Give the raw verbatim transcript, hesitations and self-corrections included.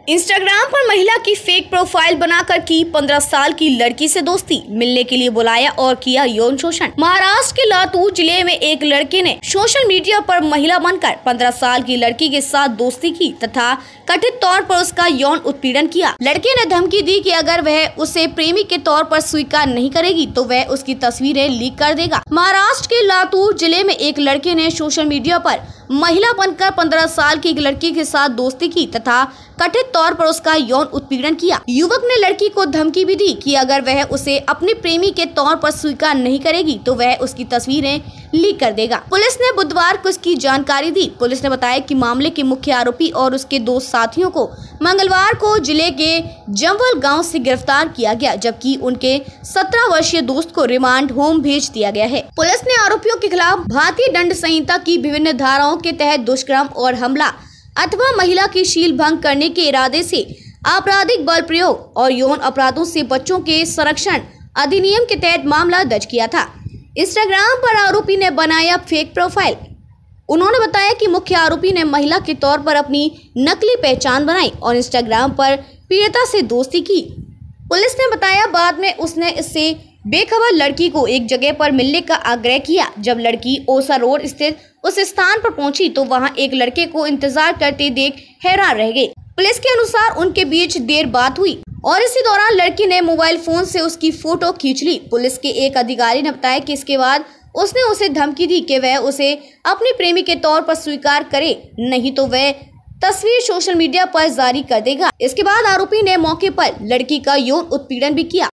Instagram पर महिला की फेक प्रोफाइल बनाकर की पंद्रह साल की लड़की से दोस्ती, मिलने के लिए बुलाया और किया यौन शोषण। महाराष्ट्र के लातूर जिले में एक लड़के ने सोशल मीडिया पर महिला बनकर पंद्रह साल की लड़की के साथ दोस्ती की तथा कथित तौर पर उसका यौन उत्पीड़न किया। लड़के ने धमकी दी कि अगर वह उसे प्रेमी के तौर पर स्वीकार नहीं करेगी तो वह उसकी तस्वीरें लीक कर देगा। महाराष्ट्र के लातूर जिले में एक लड़के ने सोशल मीडिया पर महिला बनकर पंद्रह साल की एक लड़की के साथ दोस्ती की तथा कथित तौर पर उसका यौन उत्पीड़न किया। युवक ने लड़की को धमकी भी दी कि अगर वह उसे अपने प्रेमी के तौर पर स्वीकार नहीं करेगी तो वह उसकी तस्वीरें लीक कर देगा। पुलिस ने बुधवार को इसकी जानकारी दी। पुलिस ने बताया कि मामले के मुख्य आरोपी और उसके दो साथियों को मंगलवार को जिले के जम्वल गांव से गिरफ्तार किया गया, जबकि उनके सत्रह वर्षीय दोस्त को रिमांड होम भेज दिया गया है। पुलिस ने आरोपियों के खिलाफ भारतीय दंड संहिता की विभिन्न धाराओं के तहत दुष्कर्म और हमला अथवा महिला की शील भंग करने के इरादे से आपराधिक बल प्रयोग और यौन अपराधों से बच्चों के संरक्षण अधिनियम के तहत मामला दर्ज किया था। इंस्टाग्राम पर आरोपी ने बनाया फेक प्रोफाइल। उन्होंने बताया कि मुख्य आरोपी ने महिला के तौर पर अपनी नकली पहचान बनाई और इंस्टाग्राम पर पीड़िता से दोस्ती की। पुलिस ने बताया बाद में उसने इससे बेखबर लड़की को एक जगह पर मिलने का आग्रह किया। जब लड़की ओसा रोड स्थित उस स्थान पर पहुंची तो वहां एक लड़के को इंतजार करते देख हैरान रह गई। पुलिस के अनुसार उनके बीच देर बात हुई और इसी दौरान लड़की ने मोबाइल फोन से उसकी फोटो खींच ली। पुलिस के एक अधिकारी ने बताया कि इसके बाद उसने उसे धमकी दी कि वह उसे अपने प्रेमी के तौर पर स्वीकार करे, नहीं तो वह तस्वीर सोशल मीडिया पर जारी कर देगा। इसके बाद आरोपी ने मौके पर लड़की का यौन उत्पीड़न भी किया।